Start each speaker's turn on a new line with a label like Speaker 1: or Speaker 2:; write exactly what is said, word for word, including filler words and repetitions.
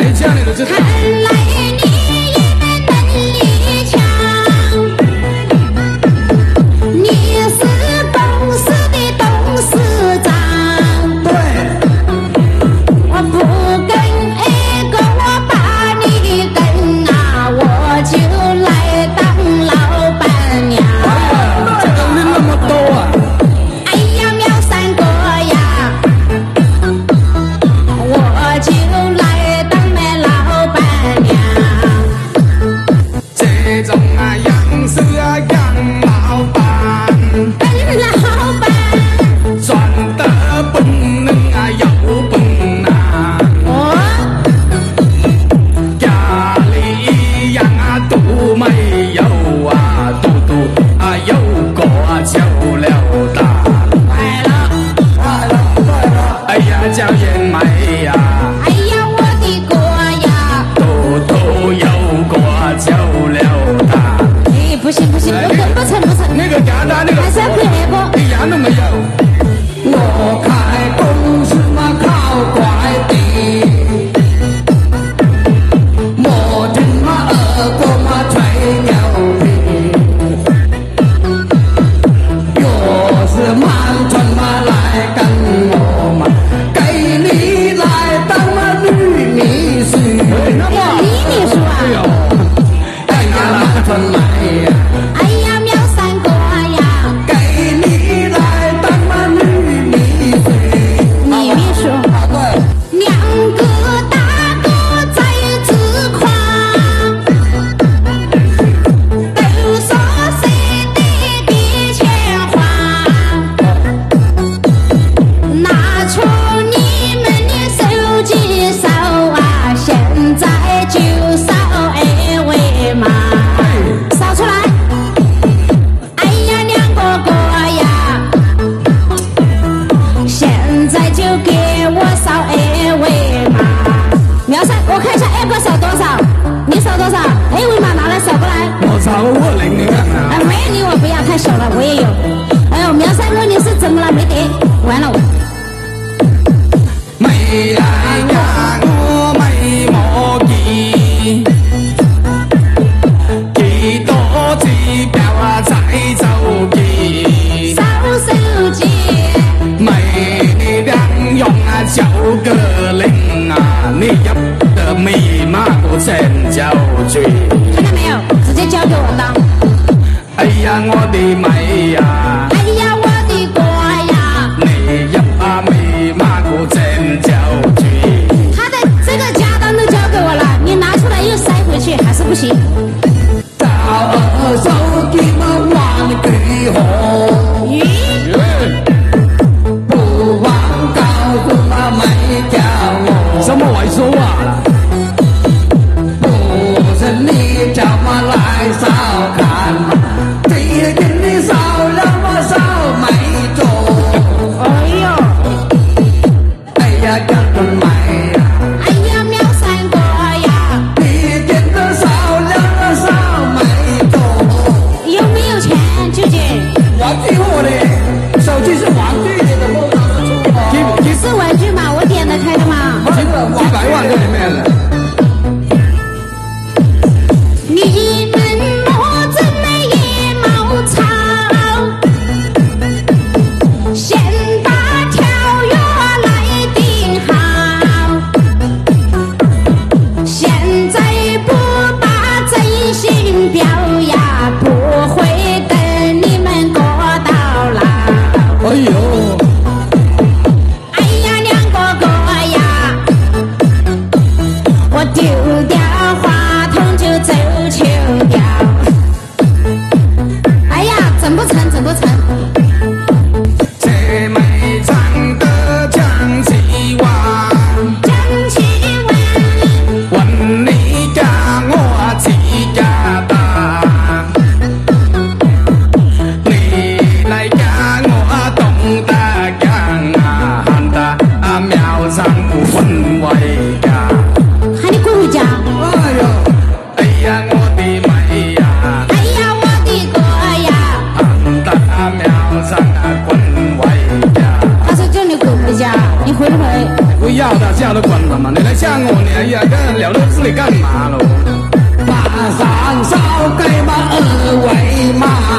Speaker 1: 谁家里的这？看来你也能力强，你是公司的董事长。对，我不跟二哥，我把你跟啊，我就来当老板娘。这个人那么多啊！哎呀，苗三哥呀，我就来当那老板娘。这种啊样式啊杨老板，本老板赚得本能啊有本啊。哦，家里一样啊都没有啊，嘟嘟啊有个就了大。快了，快了，快了！哎呀，叫人美呀！哎呀，我的哥呀！嘟嘟有个就了大。哎，不行不行，我跟不成不成。那个家大那个，还是要配那个，一样都没有。我开公司嘛靠快递，我听嘛二哥嘛吹牛皮，若是满船嘛来跟我嘛，给你来当嘛女秘书。女秘书啊？哎呀，满船来呀！哎呀，苗三哥呀！给你来当嘛女秘书。女秘书？啊，对。两个大哥在自夸，都说谁的的钱花，拿出你们的手机扫啊，现在就扫二维码，扫出来。哎呀，两个哥呀，现在就给我扫二维码。苗三，我看一下二哥扫多少，你扫多少？二维码拿来扫过来。我扫我零，你看看。哎，没有你我不要，太小了，我也有。哎呦，苗三哥你是怎么了？没得，完了。没来呀，我没莫记，几多指标啊在手机，扫手机，没两用啊九个零啊，你入的密码我真就住。看到没有？直接交给我当。哎呀，我的妹呀！哎呀，我的哥呀！你入啊密码我真就住。他的这个家当都交给我了，你拿出来又塞回去，还是不行。找二手机嘛玩具好，咦？不忘告诉嘛没叫我。什么外说话了？不是你叫嘛来烧看嘛，这一天你烧了嘛烧没做。哎呦，哎呀，干什么呀？哎呀，苗三哥呀！你点的烧了嘛烧没做。有没有钱，舅舅？玩具货的，手机是玩具的，怎么拿得出啊？是玩具嘛，我点得开的嘛。几百万在里面了。你们莫真的一毛草，先把条约来定好，现在不把真心表呀，不会等你们过到老。哎呦！哎呀，两个哥呀，我丢掉话筒就走球掉。哎呀，整不成，整不成。这没长得讲几万，讲几万，问你家我几家大，你来家我懂得讲啊，喊得啊苗三不分为家。喊你顾家。哎呦，哎呀，我的妹呀！哎呀，我的哥呀！喊得啊苗三啊滚回家。他说叫你滚回家，你回不回？不要的，家都滚了嘛！你来吓我，你呀呀，这聊到这里干嘛喽？
Speaker 2: 马上烧给嘛二维码。